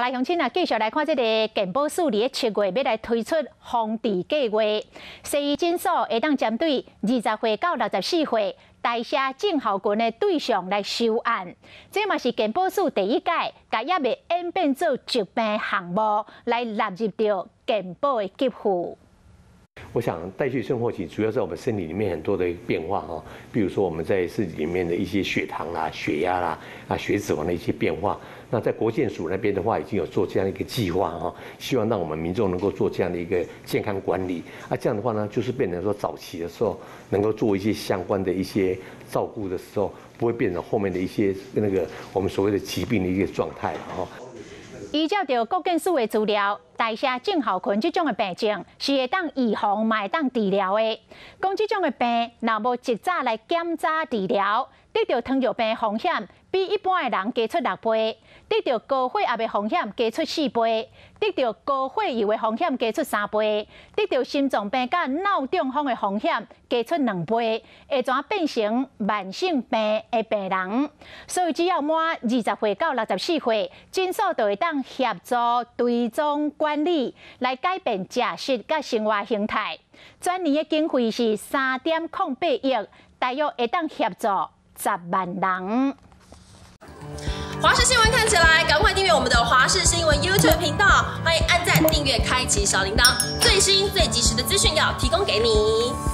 来乡亲啊，继续来看这个健保署伫7月要来推出防治计划，西医诊所会当针对20岁到64岁代谢症候群的对象来收案。这嘛是健保署第一届，甲也未演变做疾病项目来纳入到健保的给付。 我想代谢症候群主要在我们身体里面很多的变化哈，比如说我们在身体里面的一些血糖啦、血压啦、血脂肪的一些变化。那在国健署那边的话，已经有做这样一个计划哈，希望让我们民众能够做这样的一个健康管理。这样的话呢，就是变成说早期的时候能够做一些相关的一些照顾的时候，不会变成后面的一些我们所谓的疾病的一个状态哈。 依照着国健署的资料，代谢症候群这种的病症是会当预防，嘛会当治疗的。讲这种的病，若无及早来检查治疗，得到糖尿病的风险比一般的人加出6倍，得到高血压的风险加出4倍，得到高血油的风险加出3倍，得到心脏病甲脑中风的风险加出2倍，会怎变成慢性病的病人？所以只要满20岁到64岁，诊所就会当协助追踪管理，来改变食食甲生活形态。全年的经费是3.08亿，大约会当协助10万人。 华视新闻看起来，赶快订阅我们的华视新闻 YouTube 频道，欢迎按赞、订阅、开启小铃铛，最新最及时的资讯要提供给你。